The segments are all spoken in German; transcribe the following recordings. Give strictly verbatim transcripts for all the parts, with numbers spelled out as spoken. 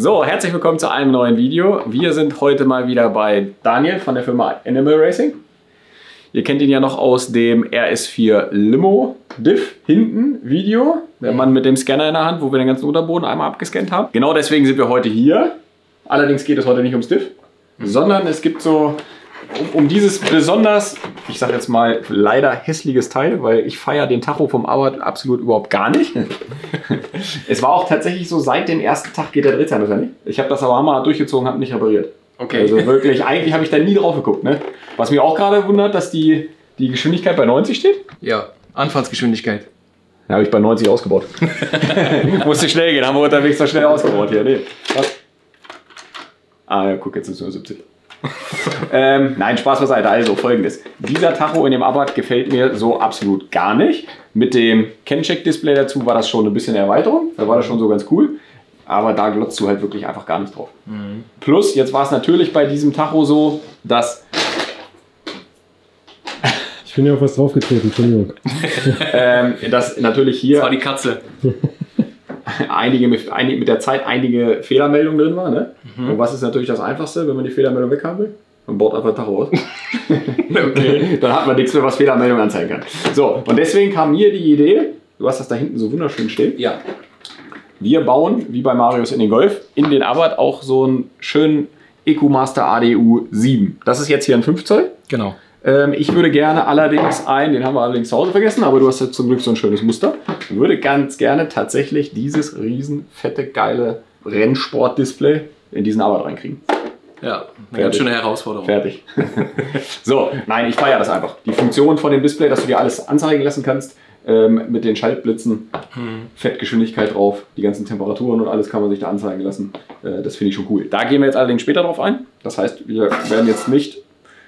So, herzlich willkommen zu einem neuen Video. Wir sind heute mal wieder bei Daniel von der Firma Animal Racing. Ihr kennt ihn ja noch aus dem R S vier Limo Diff hinten Video. Der Mann mit dem Scanner in der Hand, wo wir den ganzen Unterboden einmal abgescannt haben. Genau deswegen sind wir heute hier. Allerdings geht es heute nicht ums Diff, mhm. sondern es gibt so um, um dieses besonders, ich sag jetzt mal leider hässliches Teil, weil ich feiere den Tacho vom Arbeit absolut überhaupt gar nicht. Es war auch tatsächlich so, seit dem ersten Tag geht der Drehzahlmesser nicht. Ich habe das aber mal durchgezogen, habe nicht repariert. Okay. Also wirklich, eigentlich habe ich da nie drauf geguckt. Ne? Was mich auch gerade wundert, dass die, die Geschwindigkeit bei neunzig steht. Ja, Anfahrtsgeschwindigkeit. Ja, habe ich bei neunzig ausgebaut. Musste schnell gehen, haben wir unterwegs so schnell ausgebaut hier. Nee. Was? Ah ja, guck, jetzt sind es nur siebzig. ähm, nein, Spaß beiseite. Also folgendes. Dieser Tacho in dem Abarth gefällt mir so absolut gar nicht. Mit dem Can-Check-Display dazu war das schon ein bisschen eine Erweiterung. Da war das schon so ganz cool. Aber da glotzt du halt wirklich einfach gar nicht drauf. Mhm. Plus, jetzt war es natürlich bei diesem Tacho so, dass... Ich bin ja auf was draufgetreten, Entschuldigung. ähm, dass natürlich hier... Das war die Katze. Einige mit, einige, mit der Zeit einige Fehlermeldungen drin waren. Ne? Mhm. Und was ist natürlich das Einfachste, wenn man die Fehlermeldung weg haben will? Man baut einfach ein Tacho aus. Okay. Dann hat man nichts mehr, was Fehlermeldung anzeigen kann. So, und deswegen kam mir die Idee, du hast das da hinten so wunderschön stehen. Ja. Wir bauen, wie bei Marius in den Golf, in den Abarth auch so einen schönen EcoMaster A D U sieben. Das ist jetzt hier ein fünf Zoll. Genau. Ich würde gerne allerdings ein, den haben wir allerdings zu Hause vergessen, aber du hast jetzt zum Glück so ein schönes Muster. Ich würde ganz gerne tatsächlich dieses riesen, fette, geile Rennsport-Display in diesen Abarth reinkriegen. Ja, eine ganz schöne Herausforderung. Fertig. So, nein, ich feiere das einfach. Die Funktion von dem Display, dass du dir alles anzeigen lassen kannst, ähm, mit den Schaltblitzen, hm. Fettgeschwindigkeit drauf, die ganzen Temperaturen und alles kann man sich da anzeigen lassen. Äh, das finde ich schon cool. Da gehen wir jetzt allerdings später drauf ein. Das heißt, wir werden jetzt nicht...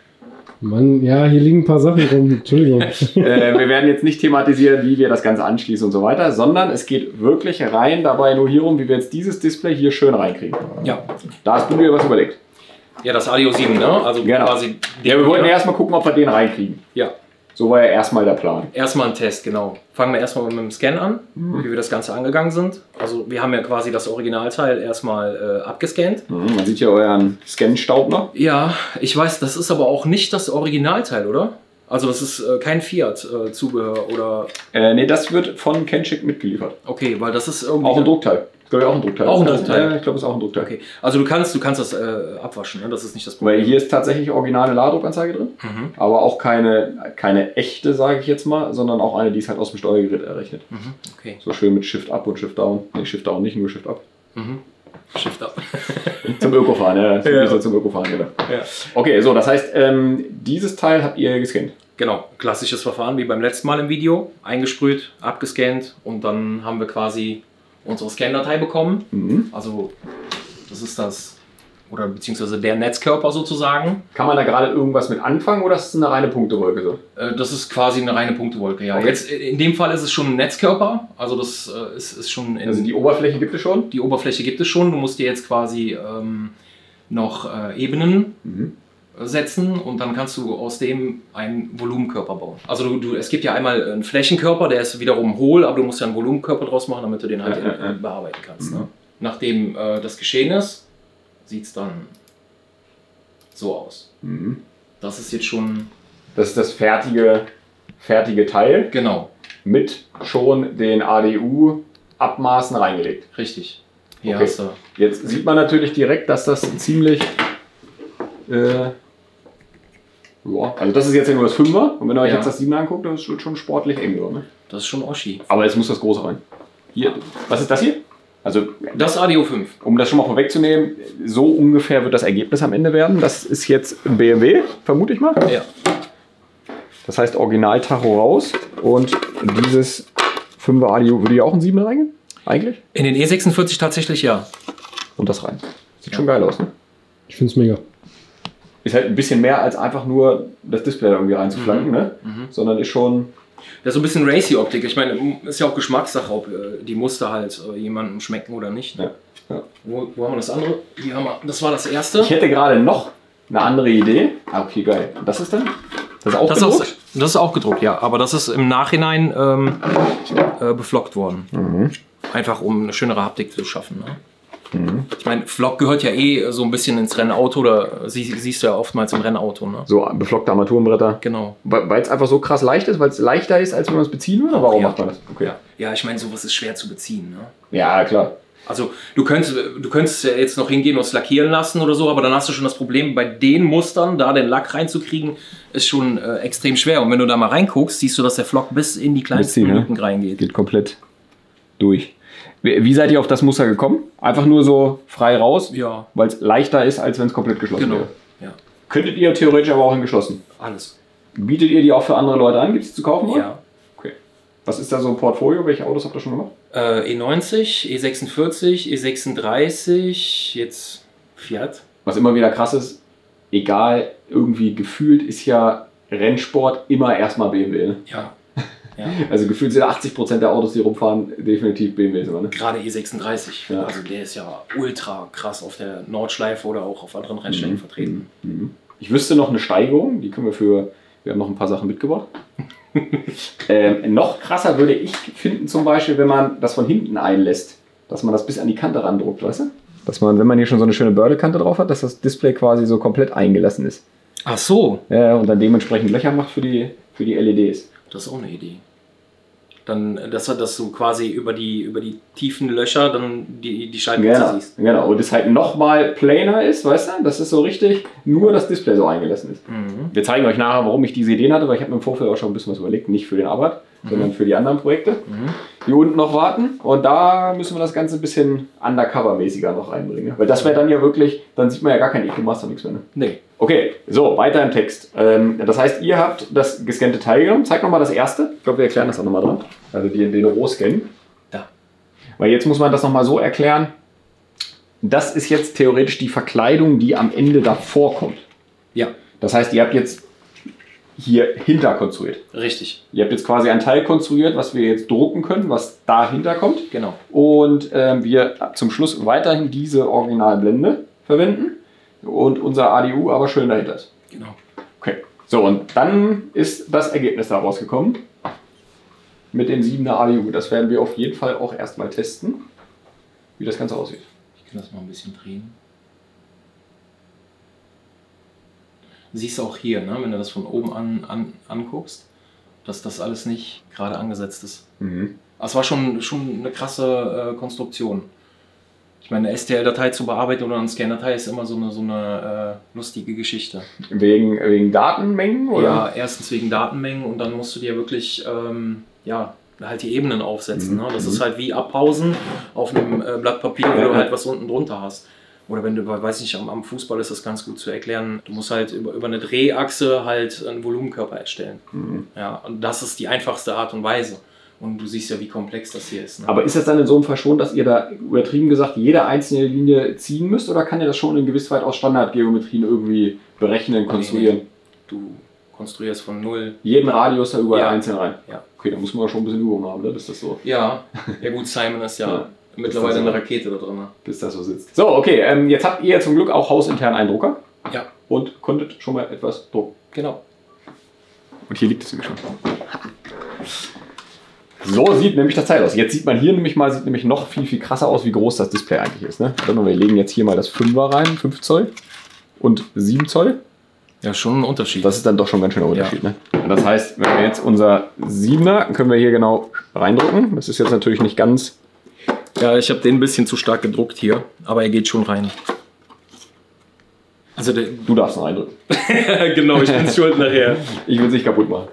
Mann, ja, hier liegen ein paar Sachen rum, Entschuldigung. äh, wir werden jetzt nicht thematisieren, wie wir das Ganze anschließen und so weiter, sondern es geht wirklich rein dabei nur hierum, wie wir jetzt dieses Display hier schön reinkriegen. Ja. Da hast du dir was überlegt. Ja, das A D U sieben, ne? Also genau. Quasi ja, wir wollten ja erstmal gucken, ob wir den reinkriegen. Ja. So war ja erstmal der Plan. Erstmal ein Test, genau. Fangen wir erstmal mit dem Scan an, mhm. wie wir das Ganze angegangen sind. Also wir haben ja quasi das Originalteil erstmal äh, abgescannt. Mhm, man sieht ja euren Scan-Staub noch. Ja, ich weiß, das ist aber auch nicht das Originalteil, oder? Also das ist äh, kein Fiat-Zubehör äh, oder... Äh, nee, das wird von Can-Check mitgeliefert. Okay, weil das ist irgendwie... Auch ein Druckteil. Ich glaube, auch ein Druckteil. Auch ein Druckteil? Ja, ich glaube, es ist auch ein Druckteil. Okay. Also du kannst, du kannst das äh, abwaschen, ne? Das ist nicht das Problem. Weil hier ist tatsächlich originale Ladedruckanzeige drin, mhm. aber auch keine, keine echte, sage ich jetzt mal, sondern auch eine, die ist halt aus dem Steuergerät errechnet. Mhm. Okay. So schön mit Shift Up und Shift Down. Nee, Shift Down nicht, nur Shift Up. Mhm. Shift Up. Zum Ökofahren, ja. Das ja. So zum Ökofahren, genau. Ja. Okay, so, das heißt, ähm, dieses Teil habt ihr gescannt. Genau, klassisches Verfahren wie beim letzten Mal im Video. Eingesprüht, abgescannt und dann haben wir quasi unsere Scan-Datei bekommen. Mhm. Also das ist das, oder beziehungsweise der Netzkörper sozusagen. Kann man da gerade irgendwas mit anfangen oder ist es eine reine Punktewolke so? Äh, das ist quasi eine reine Punktewolke, ja. Okay. Jetzt, in dem Fall ist es schon ein Netzkörper, also das äh, ist, ist schon... In, also die Oberfläche gibt es schon? Die Oberfläche gibt es schon, du musst dir jetzt quasi ähm, noch äh, Ebenen mhm. setzen und dann kannst du aus dem einen Volumenkörper bauen. Also du, du, es gibt ja einmal einen Flächenkörper, der ist wiederum hohl, aber du musst ja einen Volumenkörper draus machen, damit du den halt ja, ja, ja. bearbeiten kannst. Mhm. Ne? Nachdem äh, das geschehen ist, sieht es dann so aus. Mhm. Das ist jetzt schon... Das ist das fertige, fertige Teil. Genau. Mit schon den A D U-Abmaßen reingelegt. Richtig. Hier okay. hast du. Jetzt sieht man natürlich direkt, dass das ziemlich... Äh, ja, also das ist jetzt ja nur das Fünfer und wenn ihr euch ja. jetzt das Siebener anguckt, das wird schon sportlich eng. So, ne? Das ist schon Oschi. Aber jetzt muss das Große rein. Hier, was ist das hier? Also das A D U fünf. Um das schon mal vorwegzunehmen, so ungefähr wird das Ergebnis am Ende werden. Das ist jetzt ein B M W, vermute ich mal. Ja. Das heißt Original-Tacho raus und dieses Fünfer A D U, würde ja auch ein Siebener reingehen? Eigentlich? In den E sechsundvierzig tatsächlich ja. Und das rein. Sieht ja. schon geil aus, ne? Ich finde es mega. Ist halt ein bisschen mehr als einfach nur das Display irgendwie reinzuflanken, mhm. ne? Mhm. Sondern ist schon... Das ist so ein bisschen Racy-Optik. Ich meine, ist ja auch Geschmackssache, ob die Muster halt jemandem schmecken oder nicht. Ja. Ja. Wo, wo haben wir das andere? Hier haben wir, das war das erste. Ich hätte gerade noch eine andere Idee. Ah, okay, geil. Und das ist dann? Das ist auch das gedruckt? Ist, das ist auch gedruckt, ja. Aber das ist im Nachhinein ähm, äh, beflockt worden. Mhm. Einfach um eine schönere Haptik zu schaffen. Ne? Mhm. Ich meine, Flock gehört ja eh so ein bisschen ins Rennauto, oder sie, siehst du ja oftmals im Rennauto. Ne? So beflockte Armaturenbretter. Genau. Weil es einfach so krass leicht ist, weil es leichter ist, als wenn man es beziehen würde? Warum ja. macht man das? Okay. Ja, ja, ich meine, sowas ist schwer zu beziehen. Ne? Ja, klar. Also du könntest, du könntest ja jetzt noch hingehen und es lackieren lassen oder so, aber dann hast du schon das Problem, bei den Mustern da den Lack reinzukriegen, ist schon äh, extrem schwer. Und wenn du da mal reinguckst, siehst du, dass der Flock bis in die kleinsten Beziehen, Lücken ne? reingeht. Geht komplett durch. Wie, wie seid ihr auf das Muster gekommen? Einfach nur so frei raus? Ja. Weil es leichter ist, als wenn es komplett geschlossen Genau. wäre. Ja. Könntet ihr theoretisch aber auch in geschlossen? Alles. Bietet ihr die auch für andere Leute an? Gibt es zu kaufen? Oder? Ja. Okay. Was ist da so ein Portfolio? Welche Autos habt ihr schon gemacht? Äh, E neunzig, E sechsundvierzig, E sechsunddreißig, jetzt Fiat. Was immer wieder krass ist, egal, irgendwie gefühlt ist ja Rennsport immer erstmal B M W. Ne? Ja. ja. Also gefühlt sind achtzig Prozent der Autos, die rumfahren, definitiv B M Ws immer. Ne? Gerade E sechsunddreißig. Ja. Also der ist ja ultra krass auf der Nordschleife oder auch auf anderen Rennstrecken Mhm. vertreten. Mhm. Ich wüsste noch eine Steigerung, die können wir für, wir haben noch ein paar Sachen mitgebracht. ähm, noch krasser würde ich finden zum Beispiel, wenn man das von hinten einlässt, dass man das bis an die Kante randruckt, weißt du? Dass man, wenn man hier schon so eine schöne Bördelkante drauf hat, dass das Display quasi so komplett eingelassen ist. Ach so. Ja, und dann dementsprechend Löcher macht für die, für die L E Ds. Das ist auch eine Idee. Dann, dass, dass du quasi über die, über die tiefen Löcher dann die, die Scheibenplätze Genau, siehst. genau. Und es halt nochmal planer ist, weißt du? Das ist so richtig, nur das Display so eingelassen ist. Mhm. Wir zeigen euch nachher, warum ich diese Ideen hatte, weil ich habe mir im Vorfeld auch schon ein bisschen was überlegt. Nicht für den Arbeit, mhm. sondern für die anderen Projekte, Mhm. die unten noch warten. Und da müssen wir das Ganze ein bisschen undercover-mäßiger noch reinbringen. Weil das wäre dann ja wirklich, dann sieht man ja gar kein Eco-Master, nichts mehr. Ne? Nee. Okay, so, weiter im Text. Ähm, das heißt, ihr habt das gescannte Teil genommen. Zeig nochmal das erste. Ich glaube, wir erklären das auch nochmal dran. Also die, den Rohscan. Da. Weil jetzt muss man das nochmal so erklären. Das ist jetzt theoretisch die Verkleidung, die am Ende davor kommt. Ja, Das heißt, ihr habt jetzt hier hinter konstruiert. richtig. Ihr habt jetzt quasi ein Teil konstruiert, was wir jetzt drucken können, was dahinter kommt. Genau. Und ähm, wir zum Schluss weiterhin diese Originalblende verwenden. Und unser A D U aber schön dahinter ist. Genau. Okay. So, und dann ist das Ergebnis daraus gekommen. Mit dem siebener A D U. Das werden wir auf jeden Fall auch erstmal testen, wie das Ganze aussieht. Ich kann das mal ein bisschen drehen. Siehst du auch hier, ne, wenn du das von oben an, an anguckst, dass das alles nicht gerade angesetzt ist. Mhm. Das war schon, schon eine krasse äh, Konstruktion. Ich meine, eine S T L-Datei zu bearbeiten oder eine Scan-Datei ist immer so eine, so eine äh, lustige Geschichte. Wegen, wegen Datenmengen? Oder? Ja, erstens wegen Datenmengen und dann musst du dir wirklich ähm, ja, halt die Ebenen aufsetzen. Mhm. Ne? Das ist halt wie Abpausen auf einem äh, Blatt Papier, wo Ja. du halt was unten drunter hast. Oder wenn du, weiß nicht, am, am Fußball ist das ganz gut zu erklären. Du musst halt über, über eine Drehachse halt einen Volumenkörper erstellen. Mhm. Ja, und das ist die einfachste Art und Weise. Und du siehst ja, wie komplex das hier ist. Ne? Aber ist das dann in so einem Fall schon, dass ihr da übertrieben gesagt jede einzelne Linie ziehen müsst? Oder kann ihr das schon in gewiss weit aus Standardgeometrien irgendwie berechnen, konstruieren? Du konstruierst von null. Jeden Radius da überall Ja. einzeln rein? Ja. Okay, da muss man schon ein bisschen Übung haben, ne? Bis das so, Ja, ja gut, Simon ist ja, Ja. mittlerweile Ist das so? eine Rakete da drin. Ne? bis das so sitzt. So, okay, ähm, jetzt habt ihr zum Glück auch hausintern einen Drucker Ja, und konntet schon mal etwas drucken. genau. Und hier liegt es nämlich schon. So sieht nämlich das Teil aus. Jetzt sieht man hier nämlich mal, sieht nämlich noch viel, viel krasser aus, wie groß das Display eigentlich ist. Ne? Warte mal, wir legen jetzt hier mal das fünfer rein, fünf Zoll und sieben Zoll. Ja, schon ein Unterschied. Das ist dann doch schon ein ganz schöner Unterschied. Ne? Und das heißt, wenn wir jetzt unser siebener, können wir hier genau reindrücken. Das ist jetzt natürlich nicht ganz... Ja, ich habe den ein bisschen zu stark gedruckt hier, aber er geht schon rein. Also der, Du darfst ihn reindrücken. genau, ich bin schuld nachher. Ich will es nicht kaputt machen.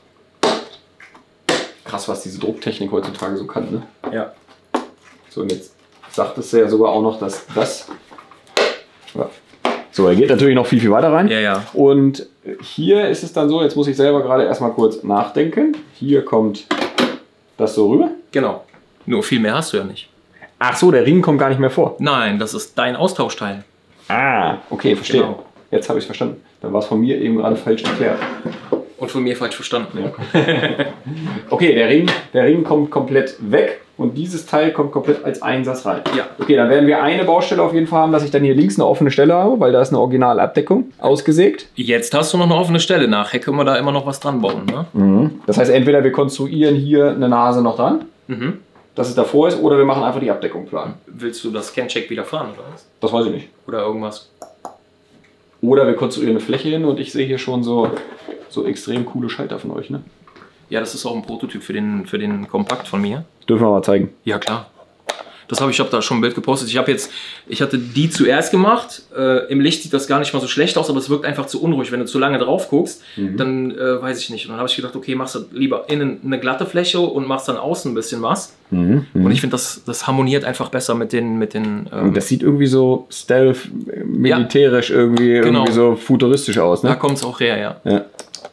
Krass, was diese Drucktechnik heutzutage so kann. Ne? Ja. So, und jetzt sagtest du ja sogar auch noch, dass das... Ja. So, er geht natürlich noch viel, viel weiter rein. Ja, ja. Und hier ist es dann so, jetzt muss ich selber gerade erstmal kurz nachdenken. Hier kommt das so rüber. Genau. Nur viel mehr hast du ja nicht. Ach so, der Ring kommt gar nicht mehr vor. Nein, das ist dein Austauschteil. Ah, okay, verstehe. Genau. Jetzt habe ich es verstanden. Dann war es von mir eben gerade falsch erklärt. Und von mir falsch verstanden. Ja. Okay, der Ring, der Ring kommt komplett weg und dieses Teil kommt komplett als Einsatz rein. Ja. Okay, dann werden wir eine Baustelle auf jeden Fall haben, dass ich dann hier links eine offene Stelle habe, weil da ist eine Originalabdeckung ausgesägt. Jetzt hast du noch eine offene Stelle. Nachher können wir da immer noch was dran bauen. Ne? Mhm. Das heißt, entweder wir konstruieren hier eine Nase noch dran Mhm. dass es davor ist, oder wir machen einfach die Abdeckung plan. Willst du das Scan-Check wieder fahren, oder was? Das weiß ich nicht. Oder irgendwas? Oder wir konstruieren eine Fläche hin und ich sehe hier schon so, so extrem coole Schalter von euch, ne? Ja, das ist auch ein Prototyp für den, für den Kompakt von mir. Dürfen wir mal zeigen. Ja, klar. Das habe ich, habe da schon ein Bild gepostet. Ich habe jetzt, ich hatte die zuerst gemacht. Äh, Im Licht sieht das gar nicht mal so schlecht aus, aber es wirkt einfach zu unruhig. Wenn du zu lange drauf guckst, mhm. dann äh, weiß ich nicht. Und dann habe ich gedacht, okay, machst du lieber innen eine glatte Fläche und machst dann außen ein bisschen was. Mhm. Und ich finde, das, das harmoniert einfach besser mit den... Mit den ähm das sieht irgendwie so stealth, militärisch ja. irgendwie, genau. irgendwie so futuristisch aus. Ne? Da kommt es auch her, ja. ja.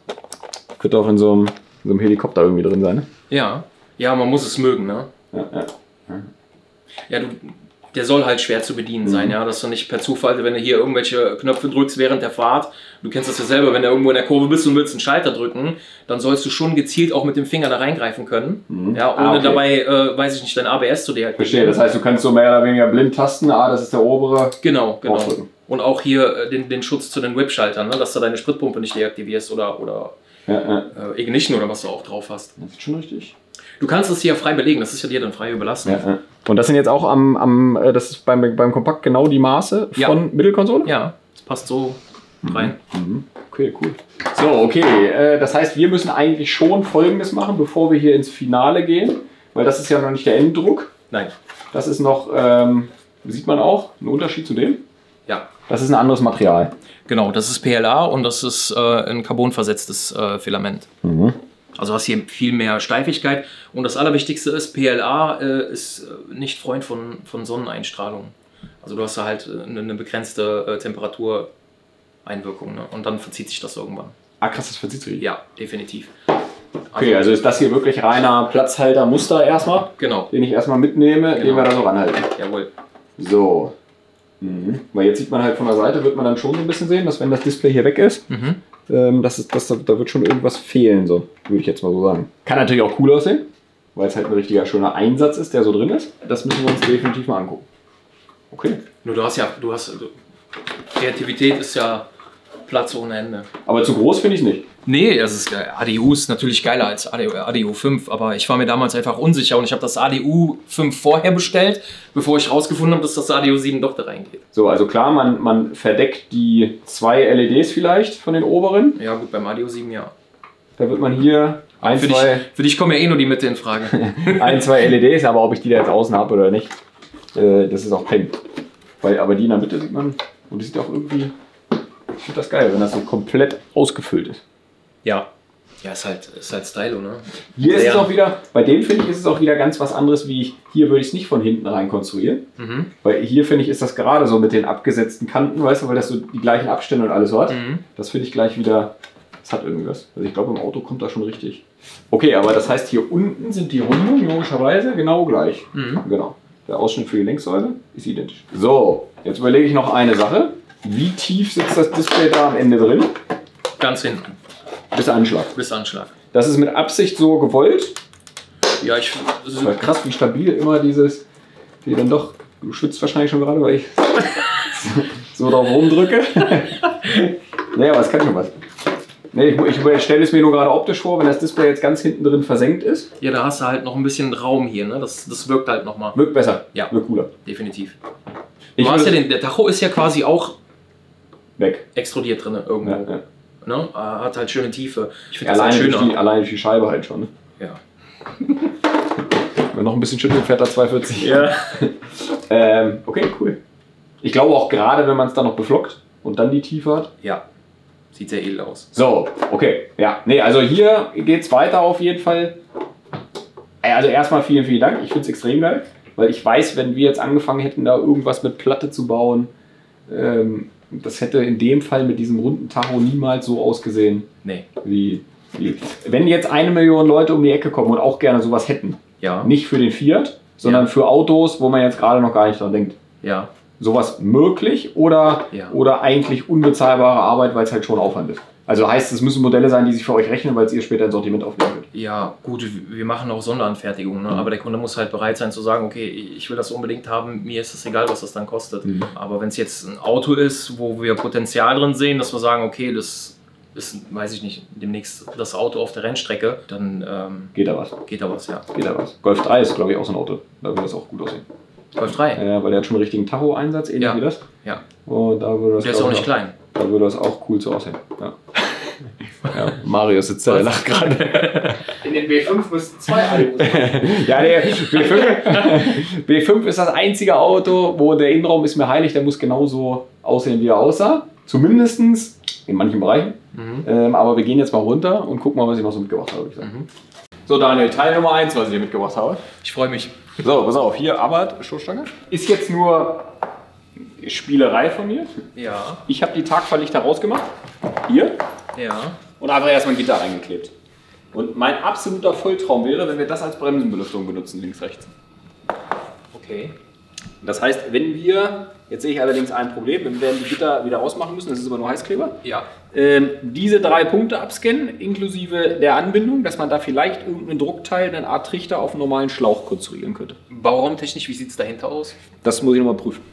Könnte auch in so einem, so einem Helikopter irgendwie drin sein, ne? Ja. Ja, man muss es mögen, ne? Ja, ja. ja. Ja, du, der soll halt schwer zu bedienen sein, mhm. ja, dass du nicht per Zufall, wenn du hier irgendwelche Knöpfe drückst während der Fahrt, du kennst das ja selber, wenn du irgendwo in der Kurve bist und willst einen Schalter drücken, dann sollst du schon gezielt auch mit dem Finger da reingreifen können, mhm. ja, ohne ah, okay. dabei, äh, weiß ich nicht, dein A B S zu deaktivieren. Verstehe, das heißt, du kannst so mehr oder weniger blind tasten, ah, das ist der obere. Genau, genau. Aufdrücken. Und auch hier äh, den, den Schutz zu den Whip-Schaltern, ne, dass du deine Spritpumpe nicht deaktivierst oder, oder ja, ja. Äh, Ignition oder was du auch drauf hast. Das ist schon richtig. Du kannst es hier frei belegen, das ist ja dir dann frei überlassen. Ja, ja. Und das sind jetzt auch am, am das ist beim, beim Kompakt genau die Maße von ja. Mittelkonsole? Ja, das passt so rein. Mhm. Okay, cool. So, okay, äh, das heißt, wir müssen eigentlich schon Folgendes machen, bevor wir hier ins Finale gehen, weil das ist ja noch nicht der Enddruck. Nein. Das ist noch, ähm, sieht man auch, einen Unterschied zu dem? Ja. Das ist ein anderes Material. Genau, das ist P L A und das ist äh, ein carbonversetztes äh, Filament. Mhm. Also hast hier viel mehr Steifigkeit und das Allerwichtigste ist, P L A äh, ist nicht Freund von, von Sonneneinstrahlung. Also du hast da halt eine, eine begrenzte äh, Temperatureinwirkung, ne? Und dann verzieht sich das irgendwann. Ah krass, das verzieht sich? Ja, definitiv. Okay, also ist das hier wirklich reiner Platzhalter-Muster erstmal? Genau. Den ich erstmal mitnehme, genau. den wir da so ranhalten. Jawohl. So. Mhm. Weil jetzt sieht man halt von der Seite, wird man dann schon so ein bisschen sehen, dass wenn das Display hier weg ist, mhm. ähm, das ist das, da wird schon irgendwas fehlen, so würde ich jetzt mal so sagen. Kann natürlich auch cool aussehen, weil es halt ein richtiger schöner Einsatz ist, der so drin ist. Das müssen wir uns definitiv mal angucken. Okay. Nur du hast ja, du hast, du, Kreativität ist ja Platz ohne Ende. Aber zu groß finde ich nicht. Nee, das ist, A D U ist natürlich geiler als A D U fünf, aber ich war mir damals einfach unsicher und ich habe das A D U fünf vorher bestellt, bevor ich rausgefunden habe, dass das A D U sieben doch da reingeht. So, also klar, man, man verdeckt die zwei L E Ds vielleicht von den oberen. Ja gut, beim A D U sieben ja. Da wird man hier ein, für zwei... Dich, für dich kommen ja eh nur die Mitte in Frage. ein, zwei L E Ds, aber ob ich die da jetzt außen habe oder nicht, äh, das ist auch Pen. Weil, aber die in der Mitte sieht man, und die sieht auch irgendwie... Ich finde das geil, wenn das so komplett ausgefüllt ist. Ja. Ja, ist halt, ist halt Stylo, ne? Hier ist es auch wieder, bei dem finde ich, ist es auch wieder ganz was anderes, wie ich, hier würde ich es nicht von hinten rein konstruieren. Mhm. Weil hier finde ich, ist das gerade so mit den abgesetzten Kanten, weißt du, weil das so die gleichen Abstände und alles hat. Mhm. Das finde ich gleich wieder, das hat irgendwas. Also ich glaube, im Auto kommt das schon richtig. Okay, aber das heißt, hier unten sind die Rundungen logischerweise genau gleich. Mhm. Genau. Der Ausschnitt für die Längssäule ist identisch. So, jetzt überlege ich noch eine Sache. Wie tief sitzt das Display da am Ende drin? Ganz hinten. Bis Anschlag. Bis Anschlag. Das ist mit Absicht so gewollt. Ja, ich. Das ist krass, wie stabil immer dieses. Wie dann doch. Du schwitzt wahrscheinlich schon gerade, weil ich so drauf rumdrücke. Naja, aber es kann schon was. Nee, ich, ich stelle es mir nur gerade optisch vor, wenn das Display jetzt ganz hinten drin versenkt ist. Ja, da hast du halt noch ein bisschen Raum hier, ne? Das, das wirkt halt nochmal. Wirkt besser. Ja. Wirkt cooler. Definitiv. Du hast ja den, der Tacho ist ja quasi auch weg. Extrudiert drin irgendwo. Ja, ja. Ne? Hat halt schöne Tiefe. Ich finde das halt schöner. Durch die, alleine durch die Scheibe halt schon. Ne? Ja. Wenn noch ein bisschen schüttelt, fährt er zweihundertvierzig. Ja. ähm, okay, cool. Ich glaube auch gerade, wenn man es dann noch beflockt und dann die Tiefe hat. Ja. Sieht sehr edel aus. So, okay. Ja, nee, also hier geht es weiter auf jeden Fall. Also erstmal vielen, vielen Dank. Ich finde es extrem geil. Weil ich weiß, wenn wir jetzt angefangen hätten, da irgendwas mit Platte zu bauen, ähm, das hätte in dem Fall mit diesem runden Tacho niemals so ausgesehen. Nee. Wie, wie. Wenn jetzt eine Million Leute um die Ecke kommen und auch gerne sowas hätten. Ja. Nicht für den Fiat, sondern ja. für Autos, wo man jetzt gerade noch gar nicht dran denkt. Ja. Sowas möglich oder, ja. oder eigentlich unbezahlbare Arbeit, weil es halt schon Aufwand ist. Also heißt, es müssen Modelle sein, die sich für euch rechnen, weil es ihr später ein Sortiment aufnehmen wird. Ja, gut, wir machen auch Sonderanfertigungen, ne? Mhm. Aber der Kunde muss halt bereit sein zu sagen, okay, ich will das unbedingt haben, mir ist es egal, was das dann kostet. Mhm. Aber wenn es jetzt ein Auto ist, wo wir Potenzial drin sehen, dass wir sagen, okay, das ist, weiß ich nicht, demnächst das Auto auf der Rennstrecke, dann ähm, Geht da was? geht da was, ja. Geht da was? Golf drei ist, glaube ich, auch so ein Auto. Da würde das auch gut aussehen. Golf drei? Ja, weil der hat schon einen richtigen Tacho-Einsatz, ähnlich Ja. wie das. Ja. Und da würde das, Der ist auch glaub ich, nicht klein. Da würde das auch cool so aussehen. Ja. Ja, Mario sitzt da, der lacht gerade. In den B fünf müssten zwei Alibus sein. Ja, der B fünf, B fünf ist das einzige Auto, wo der Innenraum ist mir heilig, der muss genauso aussehen, wie er aussah. Zumindest in manchen Bereichen. Mhm. Ähm, aber wir gehen jetzt mal runter und gucken mal, was ich noch so mitgebracht habe. Ich sagen. Mhm. So, Daniel, Teil Nummer eins, was ich hier mitgebracht habe. Ich freue mich. So, pass auf, hier Abarth, Stoßstange. Ist jetzt nur Spielerei von mir. Ja. Ich habe die Tagfahrlichter rausgemacht. Hier. Ja. Und einfach erstmal ein Gitter reingeklebt. Und mein absoluter Volltraum wäre, wenn wir das als Bremsenbelüftung benutzen, links, rechts. Okay. Das heißt, wenn wir, jetzt sehe ich allerdings ein Problem, wir werden die Gitter wieder ausmachen müssen, das ist aber nur Heißkleber. Ja. Ähm, diese drei Punkte abscannen, inklusive der Anbindung, dass man da vielleicht irgendeinen Druckteil, eine Art Trichter auf einen normalen Schlauch konstruieren könnte. Bauraumtechnisch, wie sieht es dahinter aus? Das muss ich nochmal prüfen.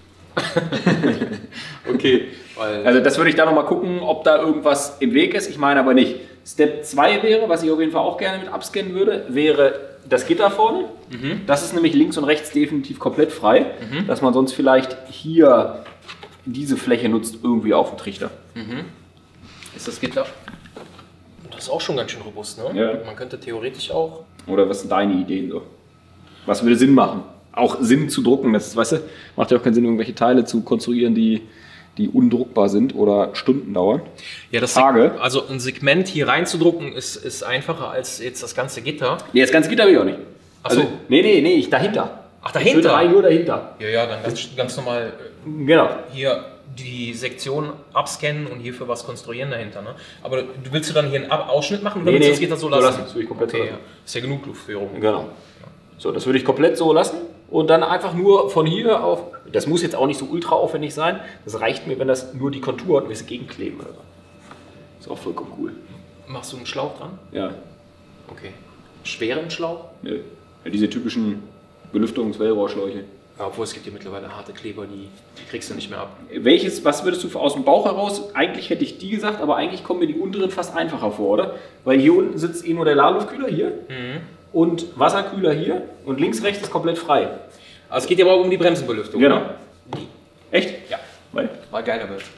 Okay. Weil Also das würde ich da nochmal gucken, ob da irgendwas im Weg ist. Ich meine aber nicht. Step zwei wäre, was ich auf jeden Fall auch gerne mit abscannen würde, wäre das Gitter vorne. Mhm. Das ist nämlich links und rechts definitiv komplett frei, Mhm. dass man sonst vielleicht hier diese Fläche nutzt, irgendwie auf dem Trichter. Mhm. Ist das Gitter? Das ist auch schon ganz schön robust, ne? Ja. Man könnte theoretisch auch. Oder was sind deine Ideen so? Was würde Sinn machen? Auch Sinn zu drucken, das ist, weißt du, macht ja auch keinen Sinn, irgendwelche Teile zu konstruieren, die, die undruckbar sind oder Stunden dauern. Ja, das Tage. Seg- also ein Segment hier reinzudrucken ist, ist einfacher als jetzt das ganze Gitter. Nee, das ganze Gitter will ich auch nicht. Ach so. Also, nee, nee, nee, ich dahinter. Ach, Ich würde dahinter? rein nur dahinter. Ja, ja, dann ganz, ganz normal äh, Genau. hier die Sektion abscannen und hierfür was konstruieren dahinter. Ne? Aber du willst du dann hier einen Ab- Ausschnitt machen oder Nee, willst du nee, das Gitter so so lassen? lassen, das will ich komplett so okay, lassen. ja. Ist ja genug Luftführung. Genau. So, das würde ich komplett so lassen und dann einfach nur von hier auf, das muss jetzt auch nicht so ultra aufwendig sein, das reicht mir, wenn das nur die Kontur hat und wir es gegenkleben oder so. Ist auch vollkommen cool. Machst du einen Schlauch dran? Ja, Okay. Schweren Schlauch? ne. Ja, diese typischen Belüftungs-Wellrohrschläuche. Ja, obwohl es gibt hier mittlerweile harte Kleber, die, die kriegst du nicht mehr ab. Welches, was würdest du für aus dem Bauch heraus? Eigentlich hätte ich die gesagt, aber eigentlich kommen mir die unteren fast einfacher vor, oder? Weil hier unten sitzt eh nur der Ladeluftkühler hier Mhm. und Wasserkühler hier und links, rechts ist komplett frei. Also es geht ja aber um die Bremsenbelüftung. Genau. Ne? Echt? Ja. Weil? Weil geiler wird.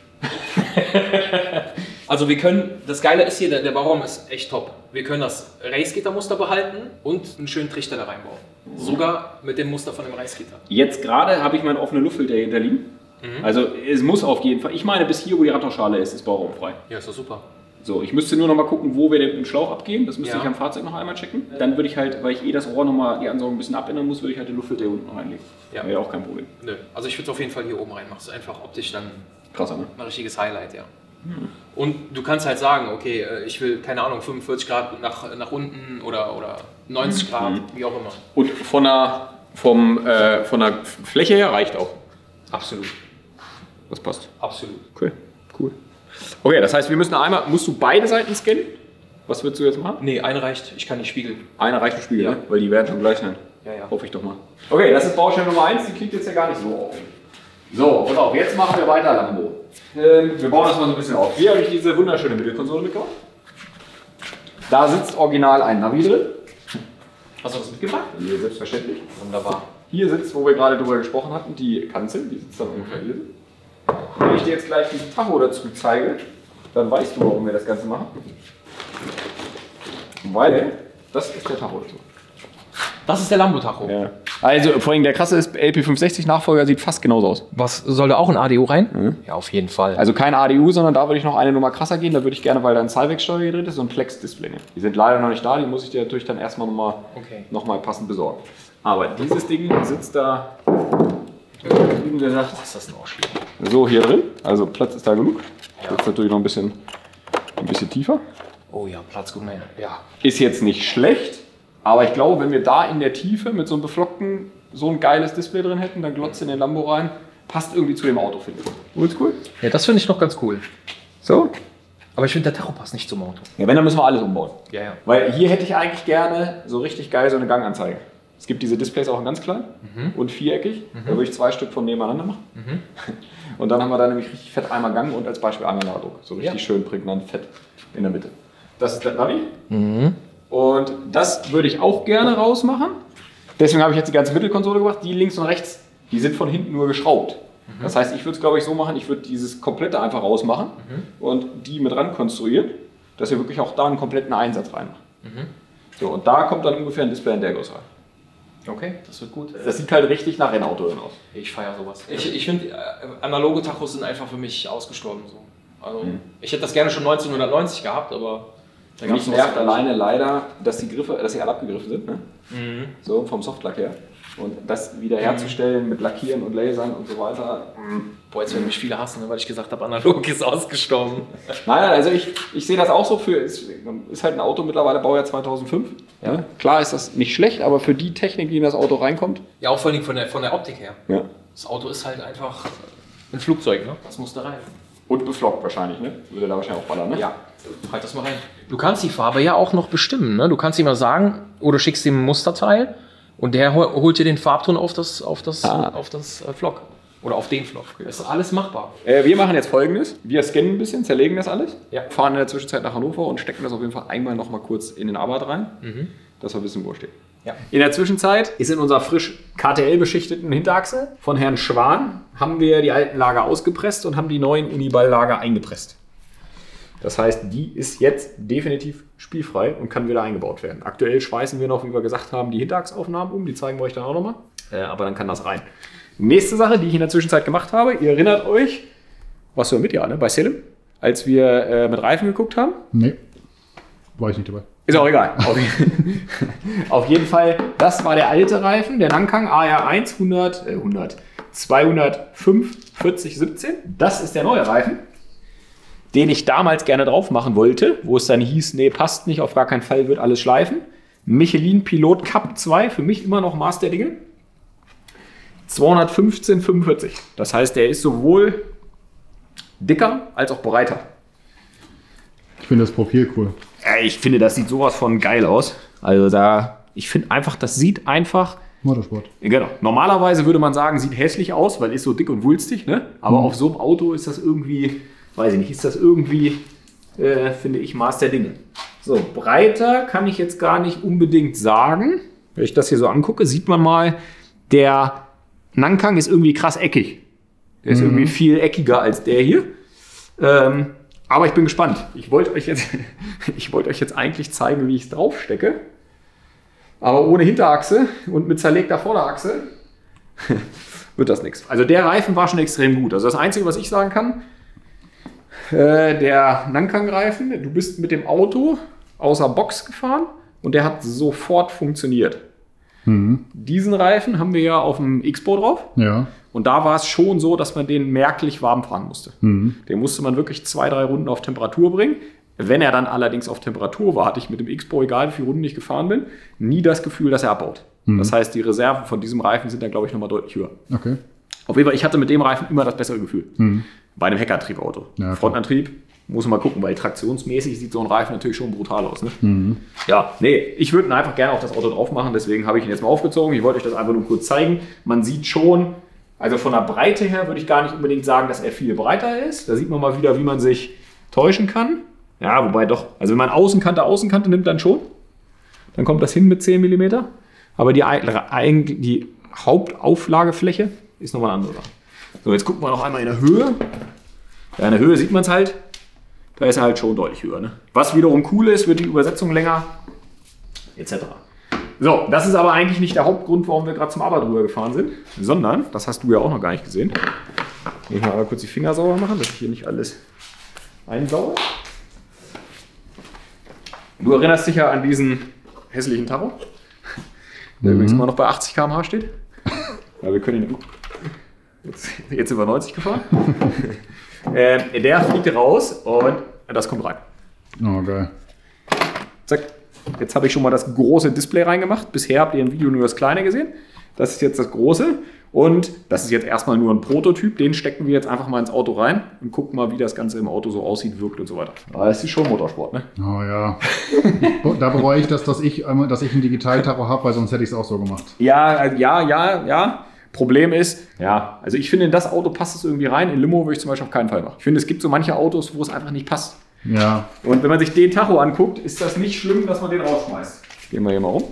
Also wir können, das Geile ist hier, der, der Bauraum ist echt top. Wir können das Race-Gitter-Muster behalten und einen schönen Trichter da reinbauen. Sogar mit dem Muster von dem Race-Gitter. Jetzt gerade habe ich meinen offenen Luftfilter hinter liegen. Mhm. Also es muss auf jeden Fall, ich meine bis hier, wo die Radtauschschale ist, ist bauraumfrei. Ja, ist doch super. So, ich müsste nur noch mal gucken, wo wir den, den Schlauch abgeben. Das müsste Ja. ich am Fahrzeug noch einmal checken. Dann würde ich halt, weil ich eh das Rohr noch mal die Ansaugung ein bisschen abändern muss, würde ich halt den Luftfilter hier unten reinlegen. Ja. Wäre auch kein Problem. Nö. Also ich würde es auf jeden Fall hier oben reinmachen. Das ist einfach optisch dann Krasser, ne? ein richtiges Highlight, ja. Und du kannst halt sagen, okay, äh, ich will, keine Ahnung, fünfundvierzig Grad nach, nach unten oder, oder neunzig Grad, wie auch immer. Und von der, vom, äh, von der Fläche her reicht auch. Absolut. Das passt. Absolut. Okay, cool. Okay, das heißt, wir müssen einmal, musst du beide Seiten scannen? Was würdest du jetzt machen? Nee, eine reicht. Ich kann nicht spiegeln. Eine reicht im Spiegel, Ja. ne? Weil die werden schon gleich sein. Ja, ja. Hoffe ich doch mal. Okay, das ist Baustelle Nummer eins, die klingt jetzt ja gar nicht so auf. So, pass auf, jetzt machen wir weiter, Lambo. Ähm, wir bauen das mal so ein bisschen auf. Hier habe ich diese wunderschöne Mittelkonsole mitgebracht. Da sitzt original ein Navi drin. Hast du das mitgebracht? Hier selbstverständlich. Wunderbar. Hier sitzt, wo wir gerade drüber gesprochen hatten, die Kanzel. Die sitzt dann ungefähr hier. Und wenn ich dir jetzt gleich diesen Tacho dazu zeige, dann weißt du, warum wir das Ganze machen. Weil das ist der Tacho dazu. Das ist der Lambo-Tacho. Ja. Also vor allem der krasse ist, L P fünfhundertsechzig Nachfolger sieht fast genauso aus. Was, soll da auch ein A D U rein? Ja, auf jeden Fall. Also kein A D U, sondern da würde ich noch eine Nummer krasser gehen. Da würde ich gerne, weil da ein Cybex-Steuer gedreht ist, so ein Flex-Display nehmen. Die sind leider noch nicht da, die muss ich dir natürlich dann erstmal nochmal Okay. noch mal passend besorgen. Aber dieses Ding sitzt da, wie gesagt, Was ist das denn auch schlimm? so hier drin. Also Platz ist da genug. Jetzt natürlich noch ein bisschen, ein bisschen tiefer. Oh ja, Platz gut, nein. Ja. Ist jetzt nicht schlecht, aber ich glaube, wenn wir da in der Tiefe mit so einem beflockten, so ein geiles Display drin hätten, dann glotzt in den Lambo rein, passt irgendwie zu dem Auto, finde ich. Oldschool? Ja, das finde ich noch ganz cool. So? Aber ich finde, der Tacho passt nicht zum Auto. Ja, wenn, dann müssen wir alles umbauen. Ja, ja. Weil hier hätte ich eigentlich gerne so richtig geil so eine Ganganzeige. Es gibt diese Displays auch in ganz klein Mhm. und viereckig. Da würde ich zwei Stück von nebeneinander machen. Mhm. Und dann haben wir da nämlich richtig fett einmal Gang und als Beispiel einmal Ladung. So richtig ja. schön prägnant fett in der Mitte. Das ist der Navi. Mhm. Und das würde ich auch gerne rausmachen. Deswegen habe ich jetzt die ganze Mittelkonsole gemacht. Die links und rechts, die sind von hinten nur geschraubt. Mhm. Das heißt, ich würde es glaube ich so machen, ich würde dieses komplette einfach rausmachen mhm. und die mit ran konstruieren, dass wir wirklich auch da einen kompletten Einsatz reinmachen. Mhm. So, und da kommt dann ungefähr ein Display in der Größe rein. Okay, das wird gut. Das sieht halt richtig nach Rennauto aus. Ich feiere sowas. Ich, ich finde, äh, analoge Tachos sind einfach für mich ausgestorben. So. Also, mhm. Ich hätte das gerne schon neunzehnhundertneunzig gehabt, aber da gab es nervt alleine leider, dass die Griffe, dass sie alle abgegriffen sind, ne? Mhm. So vom Softlack her. Und das wieder herzustellen mhm. mit Lackieren und Lasern und so weiter. Mhm. Boah, jetzt werden mich viele hassen, ne, weil ich gesagt habe, analog ist ausgestorben. Nein, also ich, ich sehe das auch so für, ist, ist halt ein Auto mittlerweile Baujahr zweitausendfünf. Ja. Ja. Klar ist das nicht schlecht, aber für die Technik, die in das Auto reinkommt. Ja, auch vor allem von der, von der Optik her. Ja. Das Auto ist halt einfach ein Flugzeug, ne? Das muss da rein. Und beflockt wahrscheinlich, ne? Würde da wahrscheinlich auch ballern, ne? Ja, halt das mal rein. Du kannst die Farbe ja auch noch bestimmen, ne? Du kannst ihm mal sagen, oder schickst ihm ein Musterteil und der holt dir den Farbton auf das, auf das, ah. auf das äh, Flock. Oder auf den Flock. Das ist alles machbar. Äh, wir machen jetzt Folgendes. Wir scannen ein bisschen, zerlegen das alles, ja. fahren in der Zwischenzeit nach Hannover und stecken das auf jeden Fall einmal noch mal kurz in den Arbeit rein, mhm. dass wir wissen, wo er steht. Ja. In der Zwischenzeit ist in unserer frisch K T L-beschichteten Hinterachse von Herrn Schwan haben wir die alten Lager ausgepresst und haben die neuen Uniball-Lager eingepresst. Das heißt, die ist jetzt definitiv spielfrei und kann wieder eingebaut werden. Aktuell schweißen wir noch, wie wir gesagt haben, die Hinterachsaufnahmen um. Die zeigen wir euch dann auch nochmal. Äh, aber dann kann das rein. Nächste Sache, die ich in der Zwischenzeit gemacht habe. Ihr erinnert euch, was wir mit ja, ne? Bei Selim, als wir äh, mit Reifen geguckt haben? Nee, war ich nicht dabei. Ist auch egal. Auf, auf jeden Fall, das war der alte Reifen, der Nankang A R eins hundert, äh, hundert, zweihundertfünf, vierzig, siebzehn. Das ist der neue Reifen, den ich damals gerne drauf machen wollte, wo es dann hieß, nee, passt nicht, auf gar keinen Fall, wird alles schleifen. Michelin Pilot Cup zwei, für mich immer noch Maß der Dinge. zweihundertfünfzehn, fünfundvierzig. Das heißt, der ist sowohl dicker als auch breiter. Ich finde das Profil cool. Ich finde, das sieht sowas von geil aus. Also da, ich finde einfach, das sieht einfach... Motorsport. Genau. Normalerweise würde man sagen, sieht hässlich aus, weil ist so dick und wulstig, ne? Aber mhm. auf so einem Auto ist das irgendwie, weiß ich nicht, ist das irgendwie, äh, finde ich, Maß der Dinge. So, breiter kann ich jetzt gar nicht unbedingt sagen. Wenn ich das hier so angucke, sieht man mal, der Nankang ist irgendwie krass eckig. Der ist mhm. irgendwie viel eckiger als der hier. Ähm, aber ich bin gespannt. Ich wollte euch jetzt, ich wollte euch jetzt eigentlich zeigen, wie ich es draufstecke. Aber ohne Hinterachse und mit zerlegter Vorderachse wird das nichts. Also der Reifen war schon extrem gut. Also das Einzige, was ich sagen kann, äh, der Nankang-Reifen, du bist mit dem Auto außer Box gefahren und der hat sofort funktioniert. Mhm. Diesen Reifen haben wir ja auf dem X-Pro drauf. Ja. Und da war es schon so, dass man den merklich warm fahren musste. Mhm. Den musste man wirklich zwei, drei Runden auf Temperatur bringen. Wenn er dann allerdings auf Temperatur war, hatte ich mit dem X-Pro, egal wie viele Runden ich gefahren bin, nie das Gefühl, dass er abbaut. Mhm. Das heißt, die Reserven von diesem Reifen sind dann, glaube ich, nochmal deutlich höher. Okay. Auf jeden Fall, ich hatte mit dem Reifen immer das bessere Gefühl. Mhm. Bei einem Heckantriebauto. Ja, Frontantrieb muss man mal gucken, weil traktionsmäßig sieht so ein Reifen natürlich schon brutal aus. Ne? Mhm. Ja, nee, ich würde ihn einfach gerne auf das Auto drauf machen, deswegen habe ich ihn jetzt mal aufgezogen. Ich wollte euch das einfach nur kurz zeigen. Man sieht schon, also von der Breite her würde ich gar nicht unbedingt sagen, dass er viel breiter ist. Da sieht man mal wieder, wie man sich täuschen kann. Ja, wobei doch, also wenn man Außenkante, Außenkante nimmt, dann schon. Dann kommt das hin mit zehn Millimeter. Aber die, die Hauptauflagefläche ist nochmal eine andere. So, jetzt gucken wir noch einmal in der Höhe. Ja, in der Höhe sieht man es halt. Da ist er halt schon deutlich höher. Ne? Was wiederum cool ist, wird die Übersetzung länger, et cetera. So, das ist aber eigentlich nicht der Hauptgrund, warum wir gerade zum Arbeit rüber gefahren sind, sondern, das hast du ja auch noch gar nicht gesehen. Ich muss mal aber kurz die Finger sauber machen, dass ich hier nicht alles einsauge. Du erinnerst dich ja an diesen hässlichen Tacho, der mhm. übrigens immer noch bei achtzig Kilometer pro Stunde steht. Ja, wir können ihn. Jetzt, jetzt sind wir neunzig gefahren. äh, der fliegt raus und das kommt rein. Oh, geil. Zack. Jetzt habe ich schon mal das große Display reingemacht. Bisher habt ihr im Video nur das kleine gesehen. Das ist jetzt das große. Und das ist jetzt erstmal nur ein Prototyp. Den stecken wir jetzt einfach mal ins Auto rein und gucken mal, wie das Ganze im Auto so aussieht, wirkt und so weiter. Aber das ist schon Motorsport, ne? Oh ja. Da bereue ich das, dass ich, dass ich einen Digital-Tacho habe, weil sonst hätte ich es auch so gemacht. Ja, ja, ja, ja. Problem ist, ja, also ich finde, in das Auto passt es irgendwie rein. In Limo würde ich zum Beispiel auf keinen Fall machen. Ich finde, es gibt so manche Autos, wo es einfach nicht passt. Ja. Und wenn man sich den Tacho anguckt, ist das nicht schlimm, dass man den rausschmeißt. Gehen wir hier mal rum.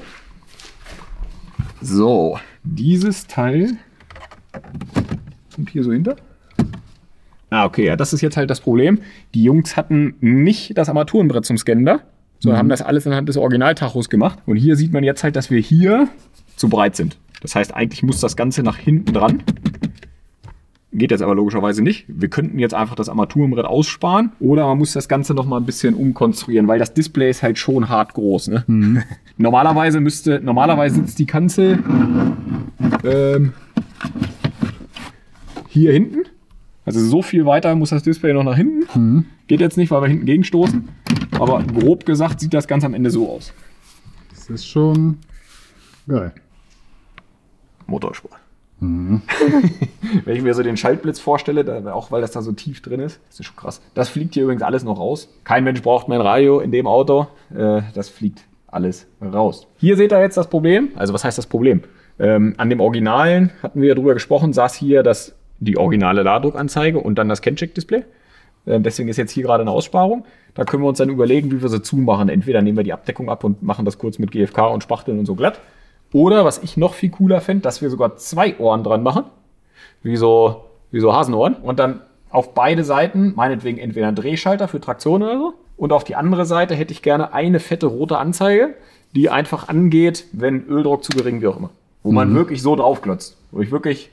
So, dieses Teil kommt hier so hinter. Ah, okay, ja, das ist jetzt halt das Problem. Die Jungs hatten nicht das Armaturenbrett zum Scannen da, sondern mhm. haben das alles anhand des Originaltachos gemacht. Und hier sieht man jetzt halt, dass wir hier zu breit sind. Das heißt, eigentlich muss das Ganze nach hinten dran. Geht jetzt aber logischerweise nicht. Wir könnten jetzt einfach das Armaturenbrett aussparen oder man muss das Ganze noch mal ein bisschen umkonstruieren, weil das Display ist halt schon hart groß. Ne? Mhm. Normalerweise müsste, normalerweise sitzt die Kanzel ähm, hier hinten. Also so viel weiter muss das Display noch nach hinten. Mhm. Geht jetzt nicht, weil wir hinten gegenstoßen. Aber grob gesagt sieht das Ganze am Ende so aus. Das ist schon geil. Motorsport. Mhm. Wenn ich mir so den Schaltblitz vorstelle, da, auch weil das da so tief drin ist, das ist schon krass. Das fliegt hier übrigens alles noch raus. Kein Mensch braucht mein Radio in dem Auto. Äh, das fliegt alles raus. Hier seht ihr jetzt das Problem. Also was heißt das Problem? Ähm, an dem Originalen, hatten wir ja drüber gesprochen, saß hier das, die originale Ladedruckanzeige und dann das Scan-Check-Display. Ähm, deswegen ist jetzt hier gerade eine Aussparung. Da können wir uns dann überlegen, wie wir sie zumachen. Entweder nehmen wir die Abdeckung ab und machen das kurz mit G F K und spachteln und so glatt. Oder, was ich noch viel cooler fände, dass wir sogar zwei Ohren dran machen. Wie so, wie so Hasenohren. Und dann auf beide Seiten, meinetwegen entweder ein Drehschalter für Traktion oder so. Und auf die andere Seite hätte ich gerne eine fette rote Anzeige, die einfach angeht, wenn Öldruck zu gering, wie auch immer. Wo mhm. man wirklich so draufglotzt. Wo ich wirklich,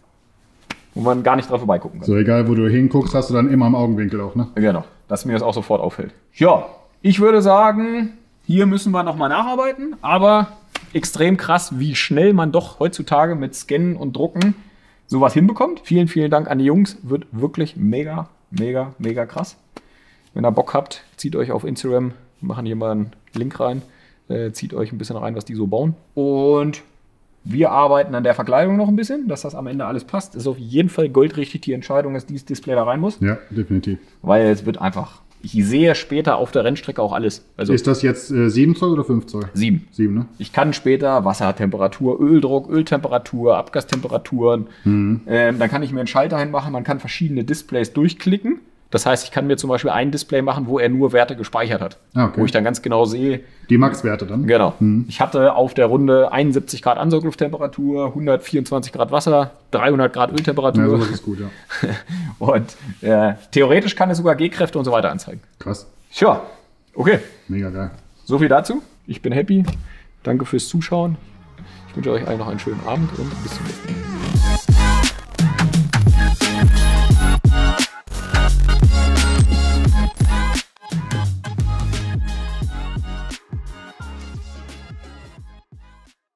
wo man gar nicht drauf vorbeigucken kann. So, egal wo du hinguckst, hast du dann immer im Augenwinkel auch, ne? Genau, dass mir das auch sofort auffällt. Ja, ich würde sagen, hier müssen wir nochmal nacharbeiten, aber extrem krass, wie schnell man doch heutzutage mit Scannen und Drucken sowas hinbekommt. Vielen, vielen Dank an die Jungs. Wird wirklich mega, mega, mega krass. Wenn ihr Bock habt, zieht euch auf Instagram, wir machen hier mal einen Link rein, äh, zieht euch ein bisschen rein, was die so bauen. Und wir arbeiten an der Verkleidung noch ein bisschen, dass das am Ende alles passt. Ist auf jeden Fall goldrichtig die Entscheidung, dass dieses Display da rein muss. Ja, definitiv. Weil es wird einfach... Ich sehe später auf der Rennstrecke auch alles. Also ist das jetzt äh, sieben Zoll oder fünf Zoll? sieben. sieben, ne? Ich kann später Wassertemperatur, Öldruck, Öltemperatur, Abgastemperaturen. Mhm. Ähm, dann kann ich mir einen Schalter hinmachen. Man kann verschiedene Displays durchklicken. Das heißt, ich kann mir zum Beispiel ein Display machen, wo er nur Werte gespeichert hat. Ah, okay. Wo ich dann ganz genau sehe. Die Max-Werte dann? Genau. Mhm. Ich hatte auf der Runde einundsiebzig Grad Ansauglufttemperatur, hundertvierundzwanzig Grad Wasser, dreihundert Grad Öltemperatur. Ja, sowas ist gut, ja. Und äh, theoretisch kann es sogar G-Kräfte und so weiter anzeigen. Krass. Tja, okay. Mega geil. So viel dazu. Ich bin happy. Danke fürs Zuschauen. Ich wünsche euch allen noch einen schönen Abend und bis zum nächsten Mal.